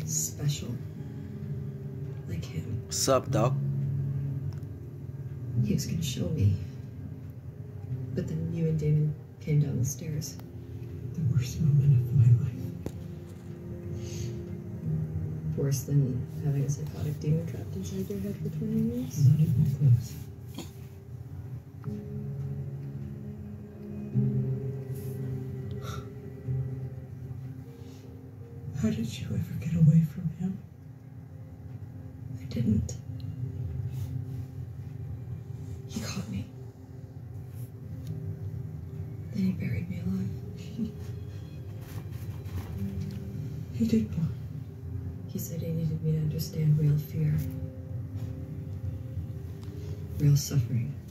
special. Like him. What's up, Doc? He was gonna show me. But then you and Damon came down the stairs. The worst moment of my life. Worse than having a psychotic demon trapped inside your head for 20 years? Not even close. How did you ever get away from him? I didn't. He caught me. Then he buried me alive. He did what? He said he needed me to understand real fear. Real suffering.